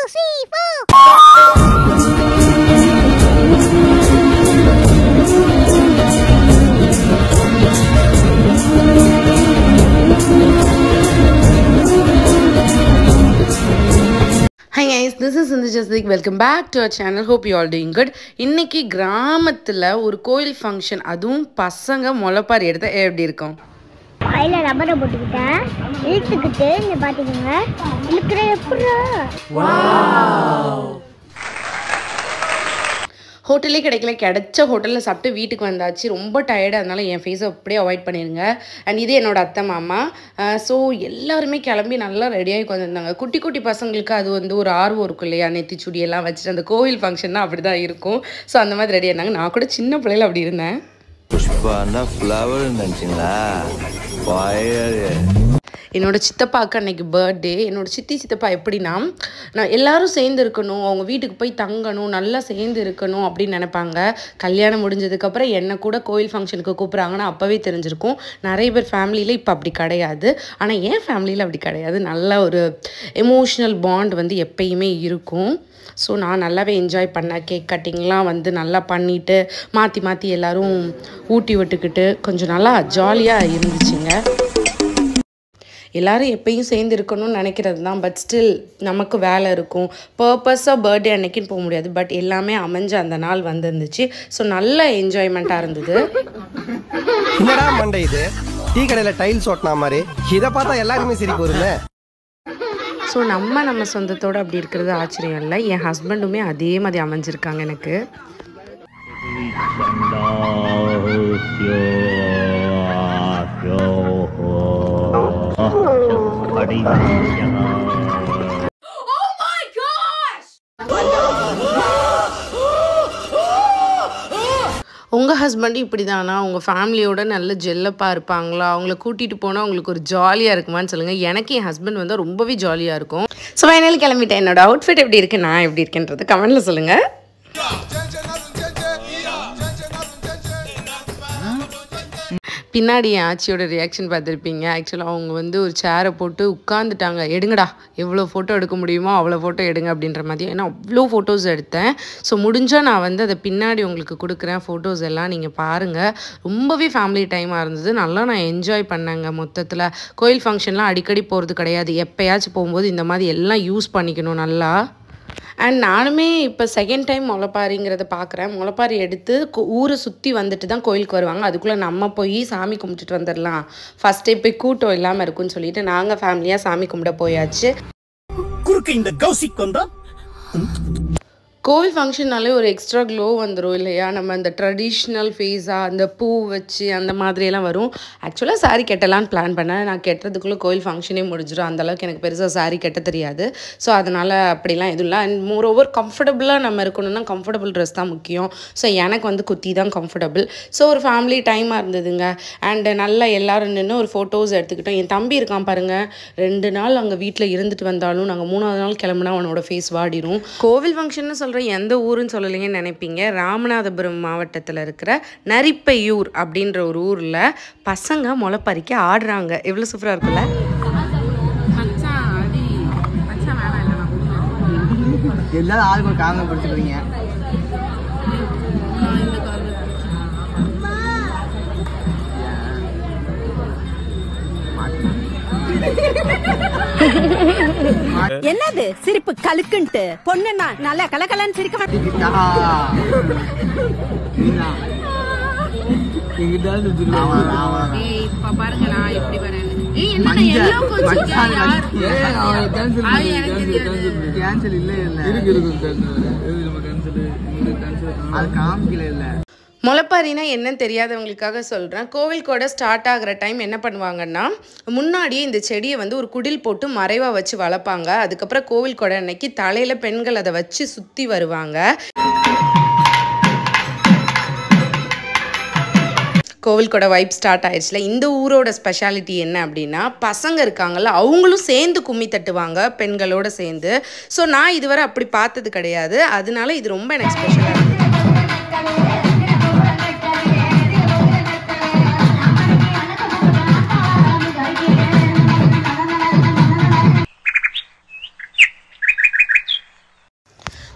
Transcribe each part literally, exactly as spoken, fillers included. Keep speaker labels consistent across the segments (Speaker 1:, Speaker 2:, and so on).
Speaker 1: three, four.
Speaker 2: Hi guys, this is Sindhu Jasdik. Welcome back to our channel. Hope you all doing good. இன்னைக்கு கிராமத்துல ஒரு கோயில் function, அதுவும் பசங்க முளைப்பாரி எடுத்தா எப்படி இருக்கும்?
Speaker 1: வாயில ரப்பரை போட்டுக்கிட்டேன், இழுத்துக்கிட்டு இங்க பாத்தீங்க இழுக்கிற எப்படா. வாவ்!
Speaker 2: ஹோட்டலே கிடைக்கல, கிடைச்ச ஹோட்டலில் சாப்பிட்டு வீட்டுக்கு வந்தாச்சு. ரொம்ப டயர்டாக, அதனால என் ஃபேஸை அப்படியே அவாய்ட் பண்ணிடுங்க. அண்ட் இது என்னோட அத்தை மாமா. ஸோ எல்லாருமே கிளம்பி நல்லா ரெடியாகி வந்திருந்தாங்க. குட்டி குட்டி பசங்களுக்கு அது வந்து ஒரு ஆர்வம் இருக்கும் இல்லையா, நெத்திச்சுடியெல்லாம் வச்சுட்டு அந்த கோவில் ஃபங்க்ஷன்னா அப்படி தான் இருக்கும். ஸோ அந்த மாதிரி ரெடியாக இருந்தாங்க. நான் கூட சின்ன பிள்ளைல அப்படி இருந்தேன். என்னோட சித்தப்பாவுக்கு அன்னைக்கு பர்த்டே. என்னோட சித்தி சித்தப்பா எப்படின்னா, நான் எல்லாரும் சேர்ந்து இருக்கணும், அவங்க வீட்டுக்கு போய் தங்கணும், நல்லா சேர்ந்து இருக்கணும் அப்படின்னு நினைப்பாங்க. கல்யாணம் முடிஞ்சதுக்கப்புறம் என்னை கூட கோயில் ஃபங்க்ஷனுக்கு கூப்பிட்றாங்கன்னா அப்போவே தெரிஞ்சிருக்கும். நிறைய பேர் ஃபேமிலியில் இப்போ அப்படி கிடையாது. ஆனால் என் ஃபேமிலியில் அப்படி கிடையாது. நல்ல ஒரு எமோஷ்னல் பாண்ட் வந்து எப்பயுமே இருக்கும். ஸோ நான் நல்லாவே என்ஜாய் பண்ணேன். கேக் கட்டிங்லாம் வந்து நல்லா பண்ணிவிட்டு மாற்றி மாற்றி எல்லோரும் ஊட்டி விட்டுக்கிட்டு கொஞ்சம் நல்லா ஜாலியாக இருந்துச்சுங்க. எல்லோரும் எப்பயும் சேர்ந்து இருக்கணும்னு நினைக்கிறது தான். பட் ஸ்டில் நமக்கு வேலை இருக்கும். பர்பஸாக பர்த்டே அன்னைக்குன்னு போக முடியாது. பட் எல்லாமே அமைஞ்சு அந்த நாள் வந்துருந்துச்சு. ஸோ நல்ல என்ஜாய்மெண்ட்டாக இருந்தது.
Speaker 3: என்னடா மண்டை இது, டீ கடையில் டைல்ஸ் ஓட்டினா மாதிரி, இதை பார்த்தா எல்லாருமே சரி போருங்க.
Speaker 2: ஸோ நம்ம நம்ம சொந்தத்தோடு அப்படி இருக்கிறது ஆச்சரியம் இல்லை. என் ஹஸ்பண்டுமே அதே மாதிரி அமைஞ்சிருக்காங்க எனக்கு. உங்கள் ஹஸ்பண்டு இப்படி தானா? உங்கள் ஃபேமிலியோட நல்ல ஜெல்லப்பாக இருப்பாங்களா? அவங்கள கூட்டிகிட்டு போனால் உங்களுக்கு ஒரு ஜாலியாக இருக்குமான்னு சொல்லுங்கள். எனக்கு என் ஹஸ்பண்ட் வந்து ரொம்பவே ஜாலியாக இருக்கும். ஸோ ஃபைனல் கிளம்பிட்டேன். என்னோட அவுட்ஃபிட் எப்படி இருக்குது, நான் எப்படி இருக்கேன்றது கமெண்ட்டில் சொல்லுங்கள். பின்னாடி என் ஆச்சியோட ரியாக்ஷன் பார்த்துருப்பீங்க. ஆக்சுவலாக அவங்க வந்து ஒரு சேரை போட்டு உட்காந்துட்டாங்க. எடுங்கடா, எவ்வளோ ஃபோட்டோ எடுக்க முடியுமோ அவ்வளோ ஃபோட்டோ எடுங்க அப்படின்ற மாதிரி. ஏன்னா அவ்வளோ ஃபோட்டோஸ் எடுத்தேன். ஸோ முடிஞ்சால் நான் வந்து அதை பின்னாடி உங்களுக்கு கொடுக்குறேன். ஃபோட்டோஸ் எல்லாம் நீங்கள் பாருங்கள். ரொம்பவே ஃபேமிலி டைமாக இருந்தது. நல்லா நான் என்ஜாய் பண்ணேங்க. மொத்தத்தில் கோயில் ஃபங்க்ஷன்லாம் அடிக்கடி போகிறது கிடையாது. எப்போயாச்சும் போகும்போது இந்த மாதிரி எல்லாம் யூஸ் பண்ணிக்கணும் நல்லா. அண்ட் நானுமே இப்போ செகண்ட் டைம் முளைப்பாரிங்கிறத பார்க்குறேன். முளைப்பாரி எடுத்து ஊரை சுற்றி வந்துட்டு தான் கோயிலுக்கு வருவாங்க. அதுக்குள்ளே நம்ம போய் சாமி கும்பிட்டுட்டு வந்துடலாம், ஃபஸ்ட் டே போய் கூட்டம் இல்லாமல் இருக்குன்னு சொல்லிட்டு நாங்கள் ஃபேமிலியாக சாமி கும்பிட போயாச்சு.
Speaker 4: இந்த கௌசிக் வந்தா
Speaker 2: கோவில் ஃபங்க்ஷன்னாலே ஒரு எக்ஸ்ட்ரா க்ளோ வந்துடும் இல்லையா? நம்ம அந்த ட்ரெடிஷ்னல் ஃபேஸாக அந்த பூ வச்சு அந்த மாதிரியெல்லாம் வரும். ஆக்சுவலாக சாரீ கெட்டலான்னு பிளான் பண்ணேன். நான் கெட்டுறதுக்குள்ளே கோவில் ஃபங்க்ஷனே முடிஞ்சிடும். அந்தளவுக்கு எனக்கு பெருசாக சாரீ கெட்ட தெரியாது. ஸோ அதனால் அப்படிலாம் எதுவும் இல்லை. அண்ட் மோர் ஓவர் கம்ஃபர்டபுளாக நம்ம இருக்கணும்னா கம்ஃபர்டபுள் ட்ரெஸ் தான் முக்கியம். ஸோ எனக்கு வந்து குர்த்தி தான் கம்ஃபர்டபுள். ஸோ ஒரு ஃபேமிலி டைமாக இருந்ததுங்க. அண்டு நல்லா எல்லோரும் நின்று ஒரு ஃபோட்டோஸ் எடுத்துக்கிட்டோம். என் தம்பி இருக்கான் பாருங்கள், ரெண்டு நாள் அங்கே வீட்டில் இருந்துட்டு வந்தாலும் நாங்கள் மூணாவது நாள் கிளம்புனா அவனோட ஃபேஸ் வாடிடும். கோவில் ஃபங்க்ஷன்னு சொல்கிற எந்த ஊருன்னு சொல்லலைங்கன்னு நினைப்பீங்க. ராமநாதபுரம் மாவட்டத்தில் இருக்கிற நரிப்பையூர் அப்படின்ற ஒரு ஊரில் பசங்க முளைப்பறிக்க ஆடுறாங்க. எவ்வளோ சூப்பராக இருக்குல்ல?
Speaker 5: எல்லாரும் ஆளுக்கு ஒரு காரணம் படுத்துக்கிறீங்க.
Speaker 6: என்னது சிரிப்பு கலுக்குன்ட்டு? பொண்ணுன்னா நல்லா கலகலன்னு சிரிக்க மாட்டேன்.
Speaker 2: முளைப்பாரினா என்னன்னு தெரியாதவங்களுக்காக சொல்கிறேன். கோவில் கூட ஸ்டார்ட் ஆகிற டைம் என்ன பண்ணுவாங்கன்னா, முன்னாடியே இந்த செடியை வந்து ஒரு குடில் போட்டு மறைவாக வச்சு வளர்ப்பாங்க. அதுக்கப்புறம் கோவில் கொடை அன்னைக்கு தலையில் பெண்கள் அதை வச்சு சுற்றி வருவாங்க. கோவில் கொடை வைப் ஸ்டார்ட் ஆயிடுச்சுல. இந்த ஊரோட ஸ்பெஷாலிட்டி என்ன அப்படின்னா, பசங்க இருக்காங்கல்ல அவங்களும் சேர்ந்து கும்மி தட்டுவாங்க பெண்களோட சேர்ந்து. ஸோ நான் இதுவரை அப்படி பார்த்தது கிடையாது. அதனால இது ரொம்ப எனக்கு ஸ்பெஷலாக இருக்குது.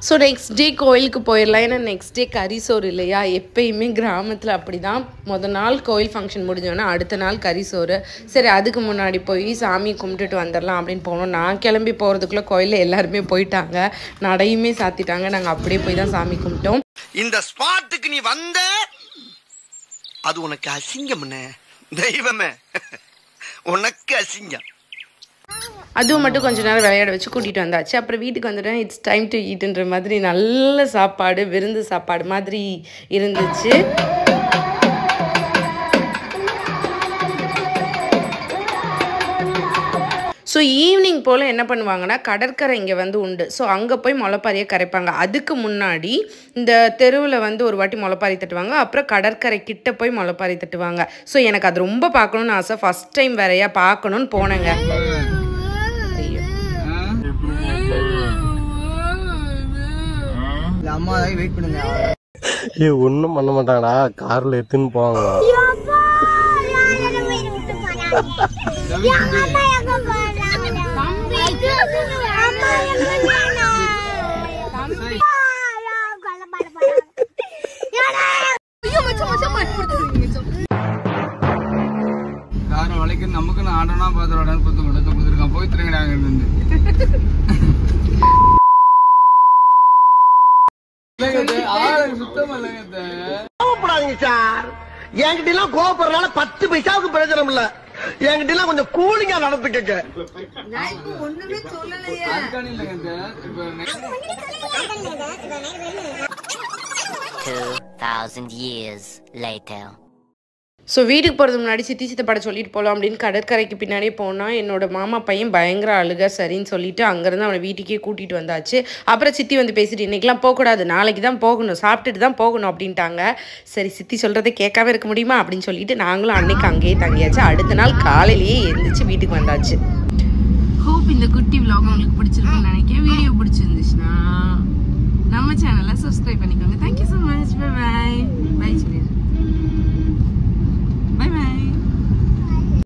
Speaker 2: ஸோ நெக்ஸ்ட் டே கோயிலுக்கு போயிடலாம். ஏன்னா நெக்ஸ்ட் டே கறி சோறு இல்லையா, எப்பயுமே கிராமத்தில் அப்படி தான். மொதல் நாள் கோயில் ஃபங்க்ஷன் முடிஞ்சோன்னா அடுத்த நாள் கறி சோறு. சரி அதுக்கு முன்னாடி போய் சாமி கும்பிட்டுட்டு வந்துடலாம் அப்படின்னு போனோம். நான் கிளம்பி போகிறதுக்குள்ளே கோயிலில் எல்லாருமே போயிட்டாங்க, நடையுமே சாத்திட்டாங்க. நாங்கள் அப்படியே போய் தான் சாமி கும்பிட்டோம்.
Speaker 7: இந்த ஸ்பாட்டுக்கு நீ வந்த அது உனக்கு அசிங்கம், தெய்வமே உனக்கு அசிங்கம்.
Speaker 2: அதுவும் மட்டும் கொஞ்ச நேரம் விளையாட வச்சு கூட்டிகிட்டு வந்தாச்சு. அப்புறம் வீட்டுக்கு வந்துட்டேன். இட்ஸ் டைம் டு ஈட்டுன்ற மாதிரி நல்ல சாப்பாடு, விருந்து சாப்பாடு மாதிரி இருந்துச்சு. ஸோ ஈவினிங் போல் என்ன பண்ணுவாங்கன்னா, கடற்கரை இங்கே வந்து உண்டு. ஸோ அங்கே போய் முளைப்பாரியை கரைப்பாங்க. அதுக்கு முன்னாடி இந்த தெருவில் வந்து ஒரு வாட்டி முளைப்பாரி தட்டுவாங்க, அப்புறம் கடற்கரை கிட்ட போய் முளைப்பாரி தட்டுவாங்க. ஸோ எனக்கு அது ரொம்ப பார்க்கணுன்னு ஆசை. ஃபஸ்ட் டைம் வேறையா பார்க்கணுன்னு போனேங்க.
Speaker 5: அம்மா வெயிட் பண்ணுங்க.
Speaker 3: ஏ ஒன்றும் பண்ண மாட்டாங்கடா, காரில் எடுத்துன்னு போவாங்க.
Speaker 5: காரை வளைக்க நமக்கு ஆடனா பாத்திரம் கொடுத்துருக்கான். போய் திருங்க
Speaker 7: சார். என்கிட்ட எல்லாம் கோபப்படுறதுனால பத்து பைசாவுக்கு பிரயோஜனம் இல்ல. என்கிட்ட எல்லாம் கொஞ்சம் கூலிங்கா நடந்துக்க.
Speaker 8: two thousand years later.
Speaker 2: So வீட்டுக்கு போகிறதுக்கு முன்னாடி சித்தி சித்தப்பட சொல்லிட்டு போகலாம் அப்படின்னு கடற்கரைக்கு பின்னாடியே போனால் என்னோட மாமா பையன் பயங்கர அழுக. சரின்னு சொல்லிட்டு அங்கேருந்து அவனை வீட்டுக்கே கூட்டிகிட்டு வந்தாச்சு. அப்புறம் சித்தி வந்து பேசிட்டு, இன்றைக்கெலாம் போகக்கூடாது, நாளைக்கு தான் போகணும், சாப்பிட்டுட்டு தான் போகணும் அப்படின்ட்டாங்க. சரி சித்தி சொல்கிறத கேட்காம இருக்க முடியுமா அப்படின்னு சொல்லிட்டு நாங்களும் அன்னைக்கு அங்கேயே தங்கியாச்சு. அடுத்த நாள் காலையிலேயே எழுந்திரிச்சு வீட்டுக்கு வந்தாச்சு. ஹோப் இந்த குட்டி விலாக் உங்களுக்கு பிடிச்சிருக்குன்னு நினைக்கிறேன். வீடியோ பிடிச்சிருந்துச்சுன்னா நம்ம சேனலை சப்ஸ்கிரைப் பண்ணி